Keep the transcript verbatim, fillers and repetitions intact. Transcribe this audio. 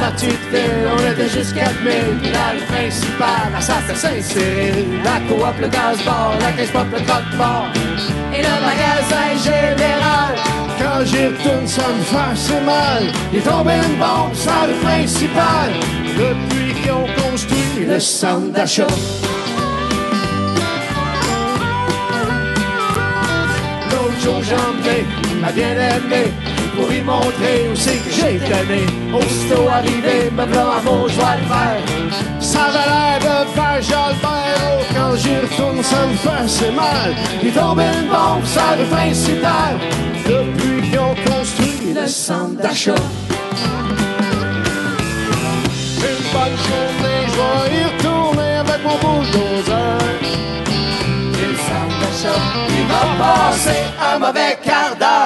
partie de ville, on était juste quatre mille. Puis la rue principale, la salle de Saint-Cyril, la coop, le gaz-bar, la caisse pop, le croque-bar et le magasin général. Quand j'y retourne, ça me fait assez mal. Il est tombé une bombe sur la rue principale depuis qu'ils ont construit le centre d'achat. L'autre jour, j'ai emmené ma bien-aimée pour y montrer où c'est que j'ai été né. Aussitôt arrivé, me v'là à mon joie le faire. Ça avait l'air de faire Jalbert. Oh, quand j'y retourne, ça me fait assez mal. Il est tombé une bombe sur la rue principale depuis qu'ils ont construit le centre d'achat. Une bonne journée, je vais y retourner avec mon bulldozer. Et le centre d'achat, il va passer un mauvais quart d'heure.